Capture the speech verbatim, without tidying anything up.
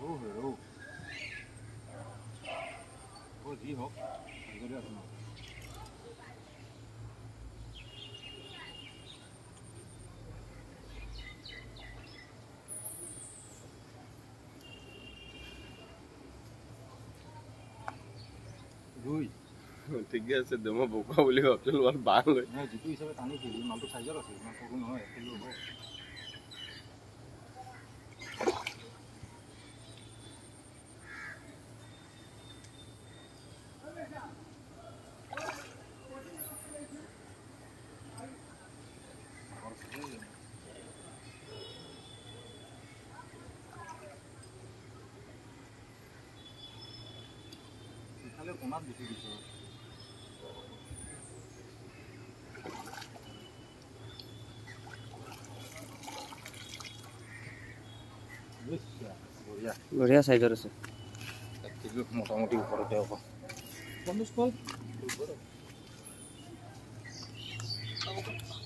ৰৌ ৰৌ অ যি হওক ভালকৈ আছে ন দুই ঠিকে আছে দে মই বোকা বুলি ভাবছিলো আৰু বাঘ লৈ যিটো হিচাপে টানিছিল মালটো চাইজত আছে ইমান সৰু নহয় এক কিলো হ'ব ইফালে কোনাত বেছি দিছোঁ বঢ়িয়া সাইজৰ আছে এক কিলো মোটামুটি ওপৰতে হ'ব পঞ্চাছ